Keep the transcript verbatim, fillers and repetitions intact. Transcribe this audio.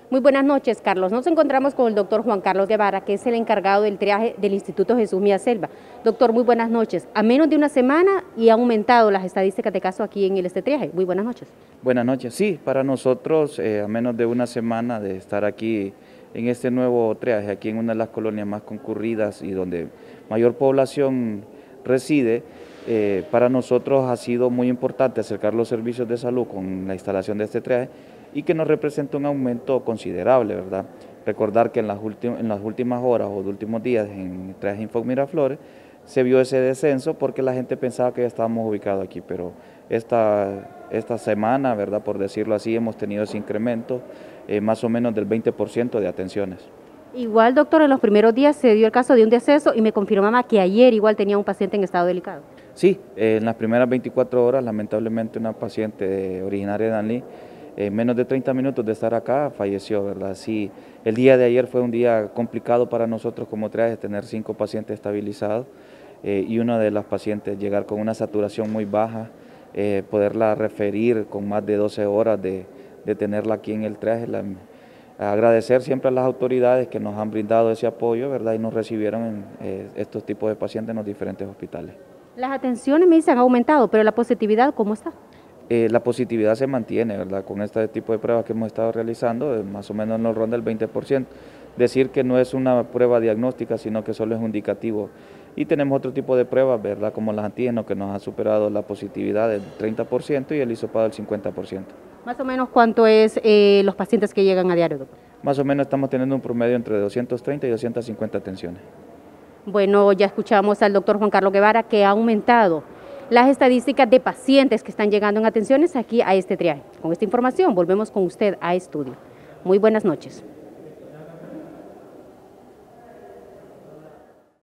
Muy buenas noches, Carlos. Nos encontramos con el doctor Juan Carlos Guevara, que es el encargado del triaje del Instituto Jesús Mía Selva. Doctor, muy buenas noches. A menos de una semana y ha aumentado las estadísticas de casos aquí en el este triaje. Muy buenas noches. Buenas noches. Sí, para nosotros, eh, a menos de una semana de estar aquí en este nuevo triaje, aquí en una de las colonias más concurridas y donde mayor población reside, eh, para nosotros ha sido muy importante acercar los servicios de salud con la instalación de este triaje y que nos representa un aumento considerable, ¿verdad? Recordar que en las, en las últimas horas o de últimos días en el triaje Info Miraflores se vio ese descenso porque la gente pensaba que ya estábamos ubicados aquí, pero esta, esta semana, ¿verdad? Por decirlo así, hemos tenido ese incremento eh, más o menos del veinte por ciento de atenciones. Igual, doctor, en los primeros días se dio el caso de un deceso y me confirmaba que ayer igual tenía un paciente en estado delicado. Sí, eh, en las primeras veinticuatro horas, lamentablemente una paciente originaria de Danlí, en menos de treinta minutos de estar acá, falleció, ¿verdad? Sí, el día de ayer fue un día complicado para nosotros como triaje, tener cinco pacientes estabilizados eh, y una de las pacientes llegar con una saturación muy baja, eh, poderla referir con más de doce horas de, de tenerla aquí en el triaje. La, agradecer siempre a las autoridades que nos han brindado ese apoyo, ¿verdad? Y nos recibieron en eh, estos tipos de pacientes en los diferentes hospitales. Las atenciones me dicen han aumentado, pero la positividad, ¿cómo está? Eh, la positividad se mantiene, ¿verdad? Con este tipo de pruebas que hemos estado realizando, eh, más o menos nos ronda el veinte por ciento. Decir que no es una prueba diagnóstica, sino que solo es un indicativo. Y tenemos otro tipo de pruebas, ¿verdad? Como los antígenos, que nos han superado la positividad del treinta por ciento y el hisopado del cincuenta por ciento. Más o menos, ¿cuánto es eh, los pacientes que llegan a diario, doctor? Más o menos estamos teniendo un promedio entre doscientas treinta y doscientas cincuenta atenciones. Bueno, ya escuchamos al doctor Juan Carlos Guevara que ha aumentado las estadísticas de pacientes que están llegando en atenciones aquí a este triaje. Con esta información volvemos con usted a estudio. Muy buenas noches.